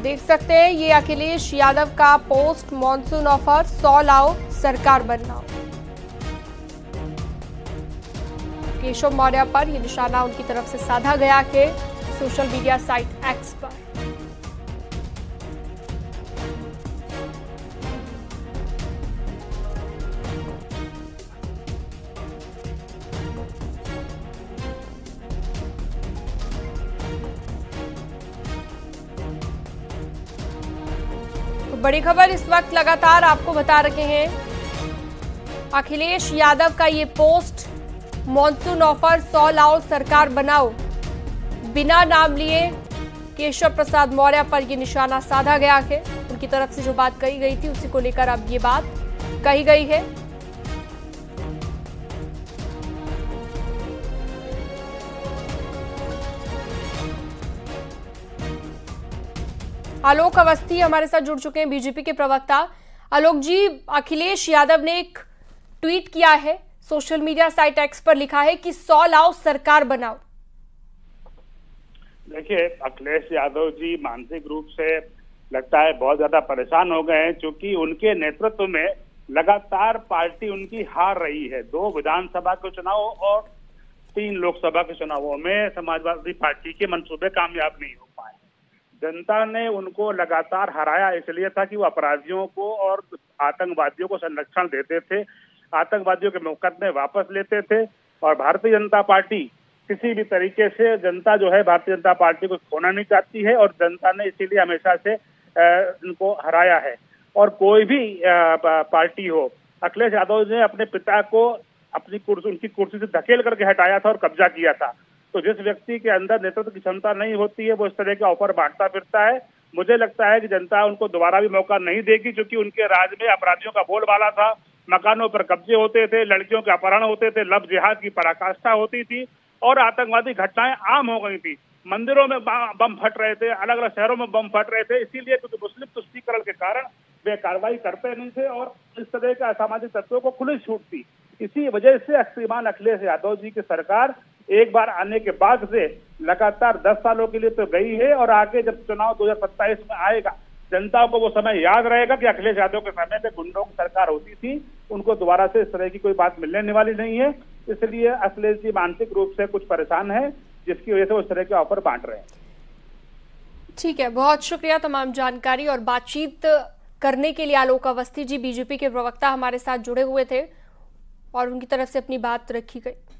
देख सकते हैं ये अखिलेश यादव का पोस्ट मॉनसून ऑफर 100 लाओ सरकार बनना। केशव मौर्य पर यह निशाना उनकी तरफ से साधा गया है सोशल मीडिया साइट एक्स पर। बड़ी खबर इस वक्त लगातार आपको बता रहे हैं। अखिलेश यादव का ये पोस्ट मॉनसून ऑफर 100 लाओ सरकार बनाओ, बिना नाम लिए केशव प्रसाद मौर्य पर यह निशाना साधा गया है। उनकी तरफ से जो बात कही गई थी उसी को लेकर अब ये बात कही गई है। आलोक अवस्थी हमारे साथ जुड़ चुके हैं, बीजेपी के प्रवक्ता। आलोक जी, अखिलेश यादव ने एक ट्वीट किया है, सोशल मीडिया साइट एक्स पर लिखा है कि 100 लाओ सरकार बनाओ। देखिए, अखिलेश यादव जी मानसिक रूप से लगता है बहुत ज्यादा परेशान हो गए हैं, क्योंकि उनके नेतृत्व में लगातार पार्टी उनकी हार रही है। 2 विधानसभा के चुनाव और 3 लोकसभा के चुनावों में समाजवादी पार्टी के मंसूबे कामयाब नहीं हो पाए। जनता ने उनको लगातार हराया इसलिए था कि वो अपराधियों को और आतंकवादियों को संरक्षण देते थे, आतंकवादियों के मुकदमे वापस लेते थे। और भारतीय जनता पार्टी किसी भी तरीके से, जनता जो है भारतीय जनता पार्टी को खोना नहीं चाहती है, और जनता ने इसीलिए हमेशा से इनको हराया है। और कोई भी पार्टी हो, अखिलेश यादव ने अपने पिता को उनकी कुर्सी से धकेल करके हटाया था और कब्जा किया था। तो जिस व्यक्ति के अंदर नेतृत्व की क्षमता नहीं होती है वो इस तरह के ऑफर बांटता फिरता है। मुझे लगता है कि जनता उनको दोबारा भी मौका नहीं देगी, क्योंकि उनके राज में अपराधियों का बोलबाला था, मकानों पर कब्जे होते थे, लड़कियों के अपहरण होते थे, लव जिहाद की पराकाष्ठा होती थी और आतंकवादी घटनाएं आम हो गई थी। मंदिरों में बम फट रहे थे, अलग अलग शहरों में बम फट रहे थे, इसीलिए क्योंकि मुस्लिम तुष्टीकरण के कारण वे कार्रवाई करते नहीं थे और इस तरह के असामाजिक तत्वों को खुली छूट थी। इसी वजह से श्रीमान अखिलेश यादव जी की सरकार एक बार आने के बाद से लगातार 10 सालों के लिए तो गई है, और आगे जब चुनाव 2027 में आएगा, जनता को वो समय याद रहेगा कि अखिलेश यादव के समय पे गुंडों की सरकार होती थी। उनको दोबारा से इस तरह की कोई बात मिलने वाली नहीं है। इसलिए अखिलेश जी मानसिक रूप से कुछ परेशान है, जिसकी वजह से वो इस तरह के ऑफर बांट रहे हैं। ठीक है, बहुत शुक्रिया तमाम जानकारी और बातचीत करने के लिए। आलोक अवस्थी जी, बीजेपी के प्रवक्ता, हमारे साथ जुड़े हुए थे और उनकी तरफ से अपनी बात रखी गई।